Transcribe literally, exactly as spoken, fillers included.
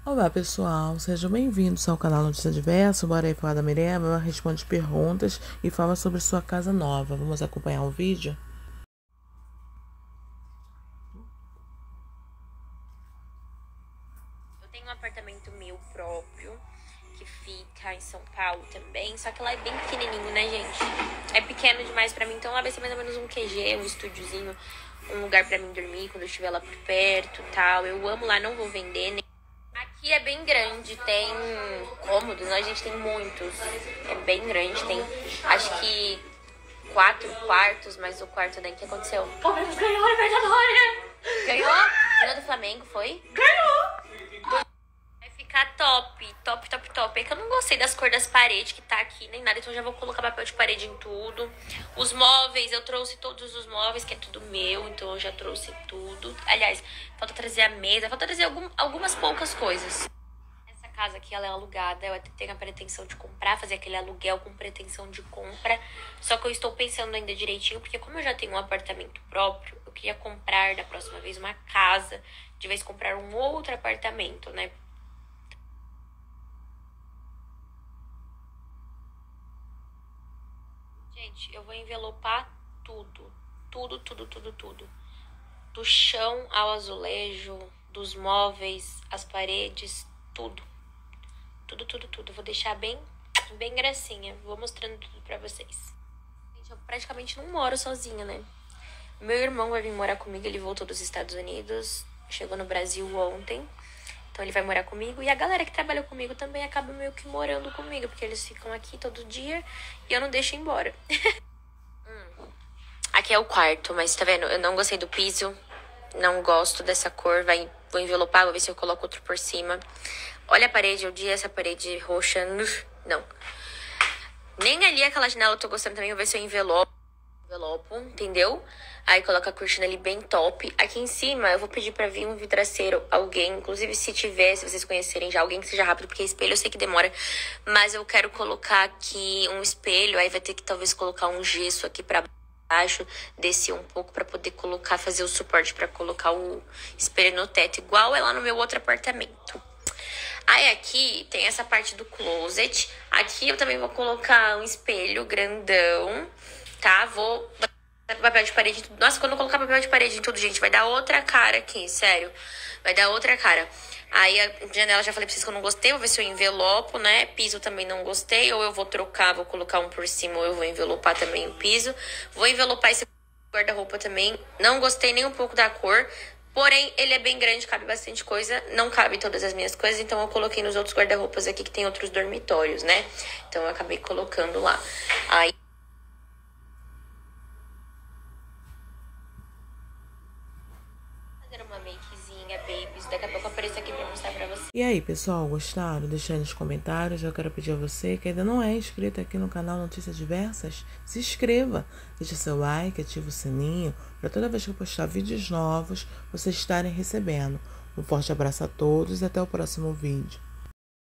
Olá pessoal, sejam bem-vindos ao canal Notícia Diversa. Bora aí falar da Mirella, ela responde perguntas e fala sobre sua casa nova. Vamos acompanhar o vídeo? Eu tenho um apartamento meu próprio, que fica em São Paulo também, só que lá é bem pequenininho, né, gente? É pequeno demais pra mim, então lá vai ser mais ou menos um Q G, um estúdiozinho, um lugar pra mim dormir quando eu estiver lá por perto e tal. Eu amo lá, não vou vender, né? Aqui é bem grande, tem cômodos, né? A gente tem muitos. É bem grande, tem acho que quatro quartos, mas o quarto daí, o que aconteceu? O Palmeiras ganhou a Libertadores! Ganhou? Ganhou do Flamengo, foi? Ganhou! Vai ficar top, top, top, top. É que eu não gostei das cores das paredes que tá aqui, nem nada, então eu já vou colocar papel de parede em tudo. Os móveis, eu trouxe todos os móveis, que é tudo meu, então eu já trouxe tudo. Aliás, falta trazer a mesa, falta trazer algum, algumas poucas coisas. Essa casa aqui, ela é alugada, eu tenho a pretensão de comprar, fazer aquele aluguel com pretensão de compra. Só que eu estou pensando ainda direitinho, porque como eu já tenho um apartamento próprio, eu queria comprar da próxima vez uma casa, de vez comprar um outro apartamento, né? Gente, eu vou envelopar tudo. Tudo, tudo, tudo, tudo. Do chão ao azulejo, dos móveis, as paredes, tudo. Tudo, tudo, tudo. Vou deixar bem, bem gracinha. Vou mostrando tudo pra vocês. Gente, eu praticamente não moro sozinha, né? Meu irmão vai vir morar comigo, ele voltou dos Estados Unidos. Chegou no Brasil ontem. Então ele vai morar comigo. E a galera que trabalha comigo também acaba meio que morando comigo, porque eles ficam aqui todo dia e eu não deixo ir embora. hum. Aqui é o quarto, mas tá vendo? Eu não gostei do piso. Não gosto dessa cor. Vai, vou envelopar, vou ver se eu coloco outro por cima. Olha a parede, eu odiei essa parede roxa. Não. Nem ali aquela janela eu tô gostando também. Vou ver se eu envelopo. Envelopo, entendeu? Aí coloca a cortina ali bem top. Aqui em cima eu vou pedir pra vir um vidraceiro, alguém, inclusive se tiver, se vocês conhecerem já, alguém que seja rápido, porque espelho eu sei que demora. Mas eu quero colocar aqui um espelho, aí vai ter que talvez colocar um gesso aqui pra baixo, descer um pouco pra poder colocar, fazer o suporte pra colocar o espelho no teto, igual é lá no meu outro apartamento. Aí aqui tem essa parte do closet. Aqui eu também vou colocar um espelho grandão, tá? Vou papel de parede em tudo. Nossa, quando eu colocar papel de parede em tudo, gente, vai dar outra cara aqui, sério. Vai dar outra cara. Aí a janela, já falei pra vocês que eu não gostei. Vou ver se eu envelopo, né? Piso também não gostei. Ou eu vou trocar, vou colocar um por cima, ou eu vou envelopar também o piso. Vou envelopar esse guarda-roupa também. Não gostei nem um pouco da cor. Porém, ele é bem grande, cabe bastante coisa. Não cabe todas as minhas coisas, então eu coloquei nos outros guarda-roupas aqui, que tem outros dormitórios, né? Então eu acabei colocando lá. Aí uma makezinha, babies. Daqui a pouco eu apareço aqui pra mostrar pra vocês. E aí pessoal, gostaram? Deixa aí nos comentários. Eu quero pedir a você que ainda não é inscrito aqui no canal Notícias Diversas, se inscreva, deixa seu like, ativa o sininho, para toda vez que eu postar vídeos novos, vocês estarem recebendo. Um forte abraço a todos e até o próximo vídeo.